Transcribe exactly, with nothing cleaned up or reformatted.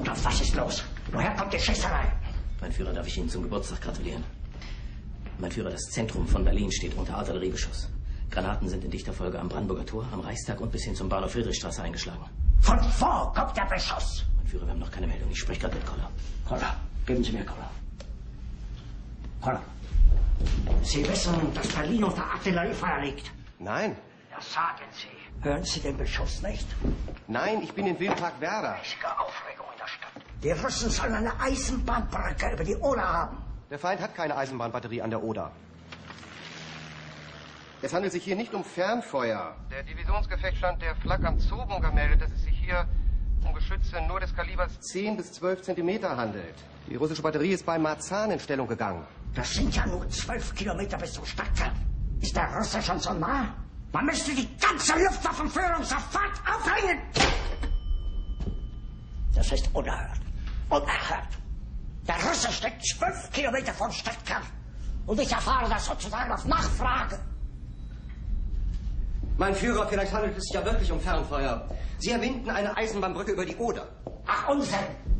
Rudolf, was ist los? Woher kommt die Schießerei? Mein Führer, darf ich Ihnen zum Geburtstag gratulieren? Mein Führer, das Zentrum von Berlin steht unter Artilleriebeschuss. Granaten sind in dichter Folge am Brandenburger Tor, am Reichstag und bis hin zum Bahnhof Friedrichstraße eingeschlagen. Von wo kommt der Beschuss? Mein Führer, wir haben noch keine Meldung. Ich spreche gerade mit Koller. Koller, geben Sie mir Koller. Koller, Sie wissen, dass Berlin unter Artilleriefeuer liegt? Nein. Ja, sagen Sie. Hören Sie den Beschuss nicht? Nein, ich bin in Wildpark Werder. Riesige Aufregung in der Stadt. Die Russen sollen eine Eisenbahnbrücke über die Oder haben. Der Feind hat keine Eisenbahnbatterie an der Oder. Es handelt sich hier nicht um Fernfeuer. Der Divisionsgefechtsstand der Flak am Zoobunker meldet, dass es sich hier um Geschütze nur des Kalibers zehn bis zwölf Zentimeter handelt. Die russische Batterie ist bei Marzahn in Stellung gegangen. Das sind ja nur zwölf Kilometer bis zum Stadtkern. Ist der Russe schon so nah? Man müsste die ganze Luftwaffenführung sofort aufhängen. Das ist unerhört. Unerhört. Der Russe steckt zwölf Kilometer vom Stadtkern. Und ich erfahre das sozusagen auf Nachfrage. Mein Führer, vielleicht handelt es sich ja wirklich um Fernfeuer. Sie erwinden eine Eisenbahnbrücke über die Oder. Ach, Unsinn.